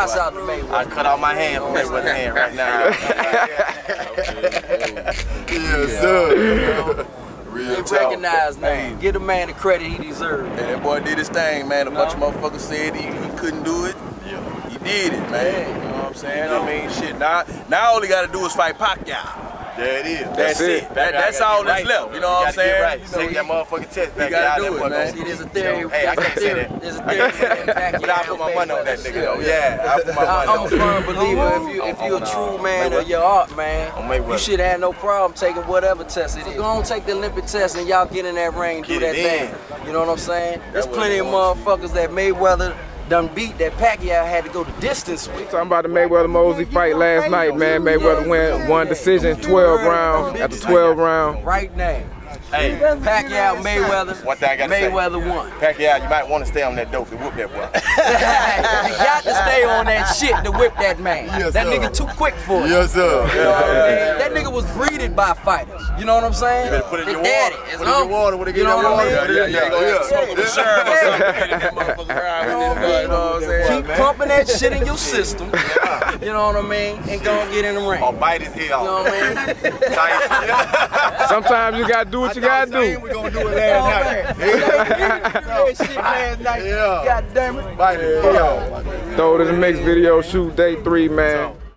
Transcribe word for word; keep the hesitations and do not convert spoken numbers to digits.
Shouts out to Mayweather. I cut off my hand from Mayweather's hand right now. Yes, sir. Real talk. Recognize now. Give the man the credit he deserves. Hey, that boy did his thing, man. A no. bunch of motherfuckers said he, he couldn't do it. Yeah. He did it, man. Yeah. You know what I'm saying? You know. I mean, shit. Now, now all he got to do is fight Pacquiao. There it is. That's, that's it. it. That, that's all that's right, left. You know what I'm saying? Right. You know, Take that motherfucking test back. You gotta do it, man. See, there's a theory. Hey, I can't say that. There's a theory. But I put my money on that nigga, though. Yeah, I put my money on I'm a firm believer. If you if you a true man of your art, man, you should have no problem taking whatever test it is. Go on, take the Olympic test, and y'all get in that ring and do that thing. You know what I'm saying? There's plenty of motherfuckers that Mayweather done beat that Pacquiao had to go the distance with. Talking about the Mayweather Mosley fight last night, man. Mayweather win one decision, twelve rounds. After twelve rounds. Right now. Hey, Pacquiao, Mayweather, one thing I gotta Mayweather say. won. Pacquiao, you might want to stay on that dope to whoop that boy. You got to stay on that shit to whip that man. Yes, that sir. nigga too quick for it. Yes, sir. You know what I mean? That nigga was breeded by fighters. You know what I'm saying? You better put it in your daddy, water. His Put it in your water. When they get you know in your what water. I mean? Yeah, yeah, yeah. yeah. Smoke with syrup or something. That motherfucker around with this boy, you know what I'm saying? Keep pumping that shit in your system. You know what I mean? And go and get in the ring. Or bite his head off. You know what I mean? Sometimes you gotta do what you gotta do. We gonna do it last night. That shit last night. Yeah. God damn it. Bite it. Throw it in the mix video shoot day three, man.